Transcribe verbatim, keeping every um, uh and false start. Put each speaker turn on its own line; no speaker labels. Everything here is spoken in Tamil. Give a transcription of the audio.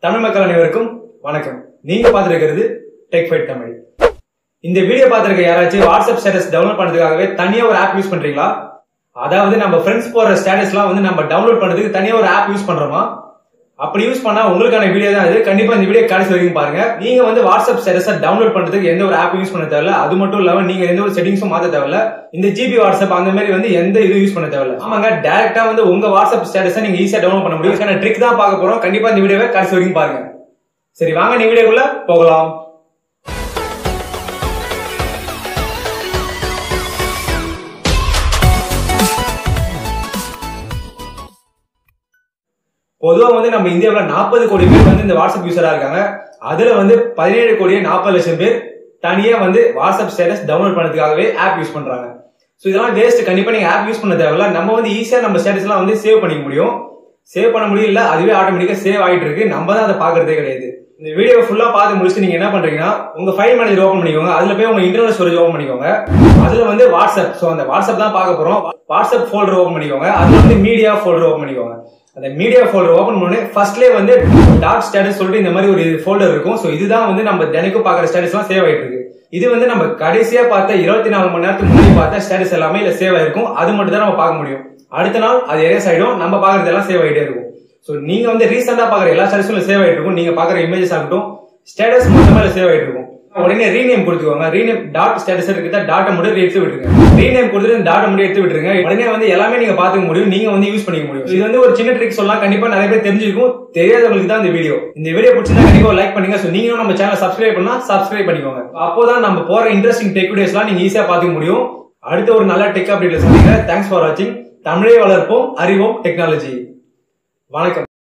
தமிழ் மக்கள் அனைவருக்கும் வணக்கம். நீங்க பார்த்திருக்கிறது டெக் ஃபைட் தமிழ். இந்த வீடியோ பார்த்திருக்க யாராச்சும் வாட்ஸ்அப் ஸ்டேட்டஸ் டவுன்லோட் பண்றதுக்காகவே தனியா ஒரு ஆப் யூஸ் பண்றீங்களா? அதாவது நம்ம ஃப்ரெண்ட்ஸ் போற ஸ்டேட்டஸ்லாம் வந்து நம்ம டவுன்லோட் பண்றதுக்கு தனியா ஒரு ஆப் யூஸ் பண்றோமா? அப்படி யூஸ் பண்ணா உங்களுக்கான வீடியோ தான் இது. கண்டிப்பா இந்த வீடியோ கடைசி வரைக்கும் பாருங்க. நீங்க வந்து வாட்ஸ்அப் ஸ்டேட்டஸை டவுன்லோட் பண்றதுக்கு எந்த ஒரு ஆப் யூஸ் பண்ண தேவையில்ல. அது மட்டும் இல்லாம நீங்க எந்த ஒரு செட்டிங்ஸும் மாத்த தேவையில்ல. இந்த ஜிபி வாட்ஸ்அப் அந்த மாதிரி வந்து எந்த இது யூஸ் பண்ண தேவையில்ல. ஆமாங்க, டைரக்டா வந்து உங்க வாட்ஸ்அப் ஸ்டேட்டஸை நீங்க ஈஸியா டவுன்லோட் பண்ண முடியும். இதுக்கான ட்ரிக் தான் பார்க்க போறோம். கண்டிப்பா இந்த வீடியோவை கடைசி வரைக்கும் பாருங்க. சரி, வாங்க நீ வீடியோக்குள்ள போகலாம். பொதுவா வந்து நம்ம இந்தியாவில் நாற்பது கோடி பேர் வந்து இந்த வாட்ஸ்அப் யூஸரா இருக்காங்க. அதுல வந்து பதினேழு கோடியே நாற்பது லட்சம் பேர் தனியா வந்து வாட்ஸ்அப் ஸ்டேட்டஸ் டவுன்லோட் பண்ணதுக்காகவே ஆப் யூஸ் பண்றாங்க. ஸோ இதெல்லாம் வேஸ்ட். கண்டிப்பா நீங்க ஆப் யூஸ் பண்ண தேவையில்ல. நம்ம வந்து ஈஸியா நம்ம ஸ்டேட்டஸ் எல்லாம் வந்து சேவ் பண்ணிக்க முடியும். சேவ் பண்ண முடியல, அதுவே ஆட்டோமேட்டிக்கா சேவ் ஆகிட்டு இருக்கு. நம்ம தான் அதை பாக்குறதே கிடையாது. இந்த வீடியோ ஃபுல்லா பார்த்து முடிச்சுட்டு நீங்க என்ன பண்றீங்கன்னா உங்க ஃபைல் மேனேஜர் ஓபன் பண்ணிக்கோங்க. அதுல போய் உங்க இன்டர்னல் ஸ்டோரேஜ் ஓபன் பண்ணிக்கோங்க. அதுல வந்து வாட்ஸ்அப், சோ அந்த வாட்ஸ்அப் தான் பார்க்க போறோம். வாட்ஸ்அப் ஃபோல்டர் ஓபன் பண்ணிக்கோங்க. அதுல வந்து மீடியா ஃபோல்டர் ஓபன் பண்ணிக்கோங்க. அந்த மீடியா ஃபோல்டர் ஓபன் பண்ணி ஃபர்ஸ்ட்லேயே வந்து டாட் ஸ்டேட்டஸ் சொல்லிட்டு இந்த மாதிரி ஒரு ஃபோல்டர் இருக்கும். ஸோ இதுதான் வந்து நம்ம தினைக்கும் பார்க்குற ஸ்டேட்டஸ் எல்லாம் சேவ் ஆயிட்டு இருக்கு. இது வந்து நம்ம கடைசியா பார்த்த இருபத்தி நாலு மணி நேரத்துக்கு முன்னாடி பார்த்த ஸ்டேட்டஸ் எல்லாமே இல்ல சேவ் ஆயிருக்கும். அது மட்டும் தான் நம்ம பார்க்க முடியும். அடுத்த நாள் அது எரேஸ் ஆயிடும். நம்ம பார்க்கறது எல்லாம் சேவ் ஆயிட்டே இருக்கும். ஸோ நீங்க வந்து ரீசெண்டா பாக்குற எல்லா ஸ்டேட்டஸும் சேவ் ஆயிட்டு இருக்கும். நீங்க பாக்குற இமேஜஸ் ஆகட்டும், ஸ்டேட்டஸ் மொத்தமா சேவ் ஆயிட்டு இருக்கும். உடனே ரீநேம் கொடுத்துக்கோங்க. ரீநேம் டாட் ஸ்டேட்டஸ் இருக்குதா, டாட்டை மட்டும் எடுத்து விட்டுருங்க. ரீநேம் கொடுத்துட்டு டாட்டை மட்டும் எடுத்து விட்டுருங்க. உடனே வந்து எல்லாமே நீங்க பாத்துக்க முடியும். நீங்க வந்து யூஸ் பண்ணிக்க முடியும். இது வந்து ஒரு சின்ன ட்ரிக் சொல்லலாம். கண்டிப்பா நிறைய பேர் தெரிஞ்சிருக்கும். தெரியாதவங்களுக்கு தான் இந்த வீடியோ. இந்த வீடியோ பிடிச்சிருந்தா கண்டிப்பா லைக் பண்ணுங்க. சோ நீங்களும் நம்ம சேனல் சப்ஸ்கிரைப் பண்ணா சப்ஸ்கிரைப் பண்ணிக்கோங்க. அப்போதான் நம்ம போற இன்ட்ரெஸ்டிங் டெக் வீடியோஸ் எல்லாம் நீங்க ஈஸியா பாத்துக்க முடியும். அடுத்த ஒரு நல்ல டெக் அப்டேட்ல சந்திக்கிறேன். தேங்க்ஸ் ஃபார் வாட்சிங். தமிழை வளர்ப்போம், அறிவோம், டெக்னாலஜி. வணக்கம்.